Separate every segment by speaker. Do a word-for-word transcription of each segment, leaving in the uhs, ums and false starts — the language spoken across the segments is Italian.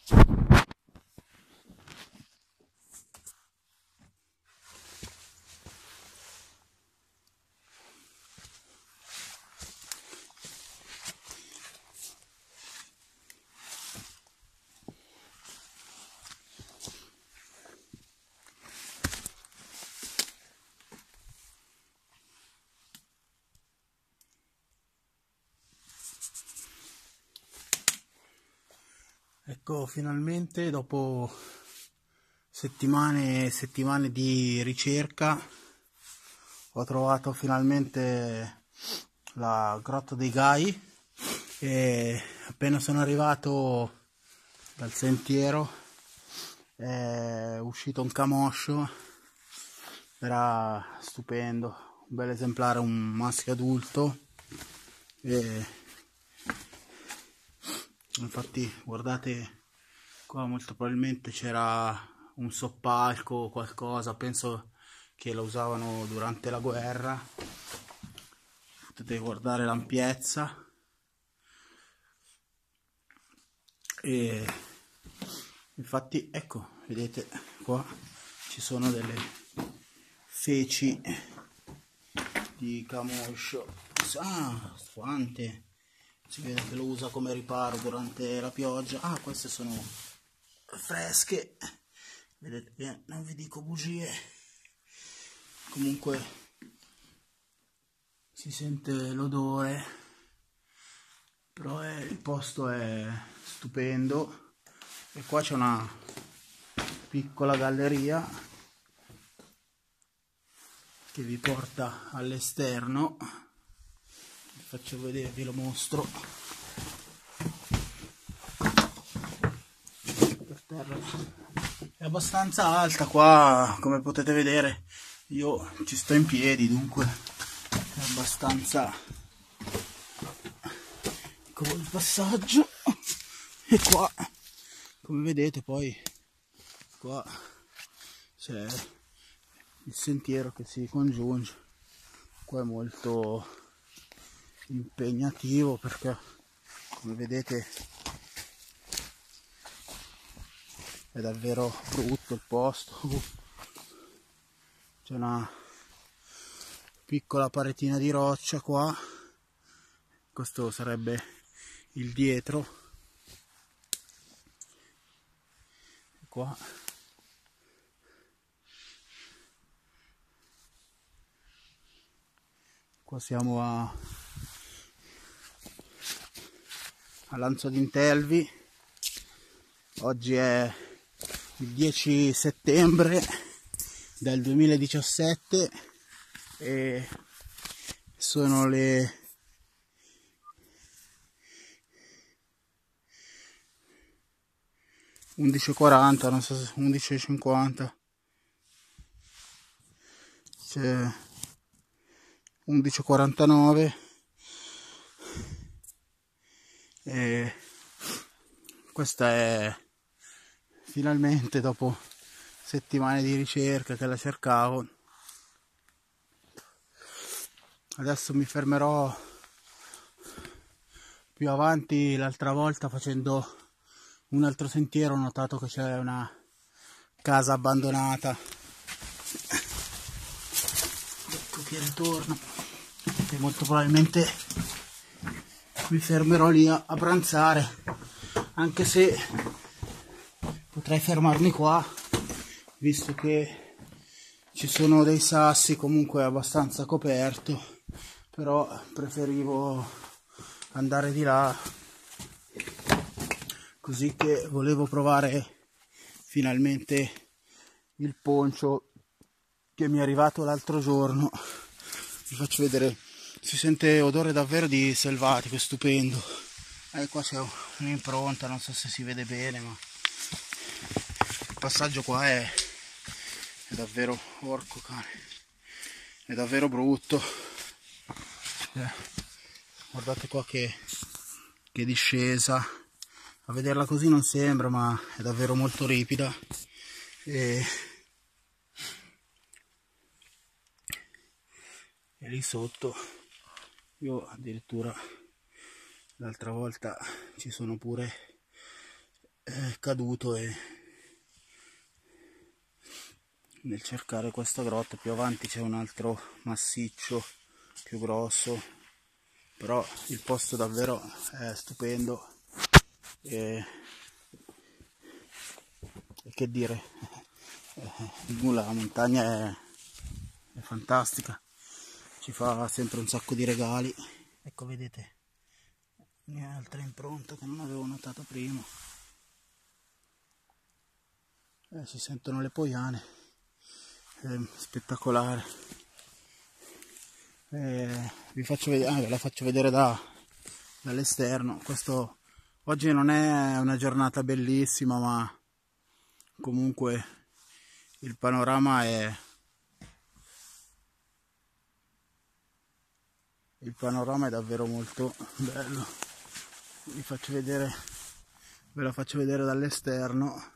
Speaker 1: Ecco, finalmente dopo settimane e settimane di ricerca ho trovato finalmente la Grotta dei Gai e appena sono arrivato dal sentiero è uscito un camoscio, era stupendo, un bel esemplare, un maschio adulto, e infatti guardate qua, molto probabilmente c'era un soppalco o qualcosa, penso che lo usavano durante la guerra. Potete guardare l'ampiezza e infatti ecco, vedete qua ci sono delle feci di camoscio. Ah, quante! Si vede che lo usa come riparo durante la pioggia. Ah, queste sono fresche, vedete che non vi dico bugie. Comunque si sente l'odore, però è, il posto è stupendo. E qua c'è una piccola galleria che vi porta all'esterno. Vi faccio vedere, vi lo mostro. Per terra è abbastanza alta qua, come potete vedere. Io ci sto in piedi, dunque è abbastanza. Ecco il passaggio. E qua, come vedete, poi qua c'è il sentiero che si congiunge. Qua è molto impegnativo perché, come vedete, è davvero brutto il posto. C'è una piccola paretina di roccia qua, questo sarebbe il dietro. Qua qua siamo a a Lanzo d'Intelvi. Oggi è il dieci settembre del duemiladiciassette e sono le undici e quaranta, non so se undici e cinquanta, c'è undici e quarantanove e questa è finalmente, dopo settimane di ricerca che la cercavo. Adesso mi fermerò più avanti. L'altra volta, facendo un altro sentiero, ho notato che c'è una casa abbandonata. Ecco che ritorno, e molto probabilmente mi fermerò lì a, a pranzare, anche se potrei fermarmi qua, visto che ci sono dei sassi, comunque è abbastanza coperto, però preferivo andare di là, così che volevo provare finalmente il poncio che mi è arrivato l'altro giorno. Vi faccio vedere, si sente odore davvero di selvatico, è stupendo. E eh, qua c'è un'impronta, non so se si vede bene, ma il passaggio qua è, è davvero, porco cane, è davvero brutto. Eh, guardate qua che, che discesa, a vederla così non sembra, ma è davvero molto ripida. E, e lì sotto, io addirittura l'altra volta ci sono pure è caduto, e nel cercare questa grotta più avanti c'è un altro massiccio più grosso, però il posto davvero è stupendo e, e che dire, nulla, la montagna è, è fantastica, ci fa sempre un sacco di regali. Ecco, vedete, altre impronte che non avevo notato prima, eh, si sentono le poiane, è spettacolare. Eh, vi faccio vedere, ah, ve la faccio vedere da, dall'esterno. Questo oggi non è una giornata bellissima, ma comunque il panorama è il panorama è davvero molto bello. Vi faccio vedere, ve la faccio vedere dall'esterno.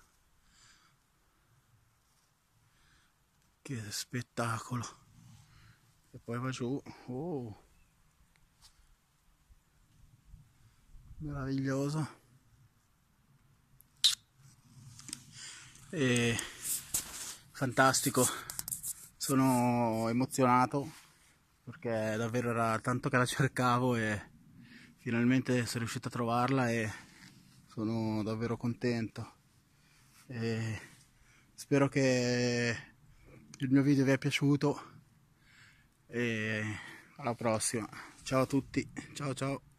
Speaker 1: Che spettacolo! E poi va giù, oh, meraviglioso. E fantastico, sono emozionato perché davvero era tanto che la cercavo e finalmente sono riuscito a trovarla e sono davvero contento. E spero che il mio video vi è piaciuto e alla prossima. Ciao a tutti, ciao ciao.